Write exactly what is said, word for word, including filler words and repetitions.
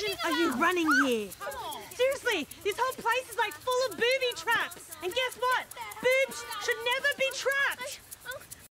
direction are you running here? Seriously, this whole place is like full